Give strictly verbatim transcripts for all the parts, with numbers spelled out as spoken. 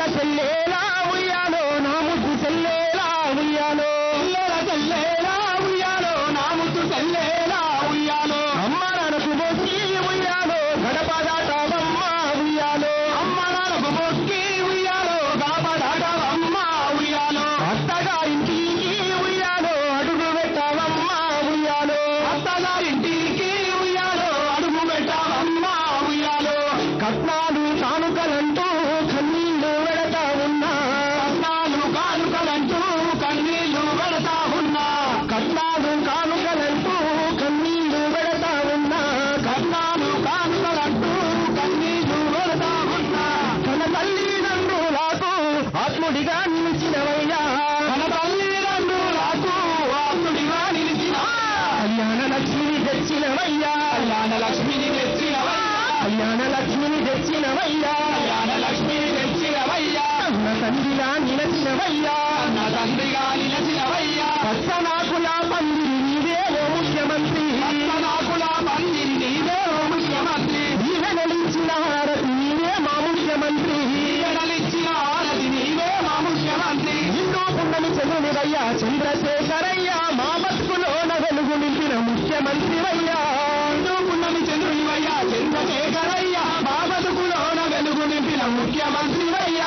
చెల్లేలా ఉయ్యాలో నా ముద్దు చెల్లేలా ఉయ్యాలో పిల్లల చెల్లేలా ఉయ్యాలో నా ముద్దు చెల్లేలా ఉయ్యాలో అమ్మ నాన్నకు మొక్కి ఉయ్యాలో గడప దాటావమ్మ ఉయ్యాలో అమ్మ నాన్నకు మొక్కి ఉయ్యాలో గడప దాటావమ్మ ఉయ్యాలో అత్తగారింటికి ఉయ్యాలో అడుగు పెట్టావమ్మ ఉయ్యాలో అత్తగారింటికి ఉయ్యాలో అడుగు పెట్టావమ్మ ఉయ్యాలో కట్నాలు కానుకలంటూ కన్నీళ్లు వెడతా ఉన్నా కట్నాలు కానుకలంటూ కన్నీళ్లు వెడతా ఉన్నా కట్నాలు కానుకలంటూ కన్నీళ్లు వెడతా ఉన్నా కట్నాలు కానుకలంటూ కన్నీళ్లు వెడతా ఉన్నా తన తల్లిదండ్రులకు ఆత్ముడిగా నిలిచినవయ్యా తన తల్లిదండ్రులకు ఆత్ముడిగా నిలిచిన కళ్యాణ లక్ష్మిని తెచ్చినవయ్యా కళ్యాణ లక్ష్మిని తెచ్చినవయ్యా కళ్యాణ లక్ష్మిని తెచ్చినవయ్యా కళ్యాణ లక్ష్మిని తెచ్చినవయ్యా నా తండ్రిగా నిలచినవయ్యా నా తండ్రిగా నిలచినవయ్యా పచ్చనాకుల పందిరి నీవే ఓ ముఖ్యమంత్రి పచ్చనాకుల పందిరి నీవే ఓ ముఖ్యమంత్రి దీవెనలించిన హారతి నీవే మా ముఖ్యమంత్రి దీవెనలించిన హారతి నీవే మా ముఖ్యమంత్రి నిన్ను పున్నమి చదువునివయ్యా చంద్రశేఖరయ్యా మా బతుకులోన వెలుగు నింపిన ముఖ్యమంత్రివయ్యా నిన్ను పున్నమి చంద్రునివయ్యా చంద్రశేఖరయ్యా మా బతుకులోన వెలుగు నింపిన ముఖ్యమంత్రివయ్యా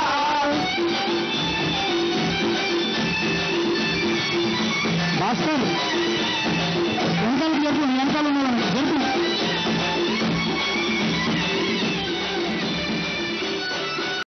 భాస్కర్ వెనకాల వెనకాల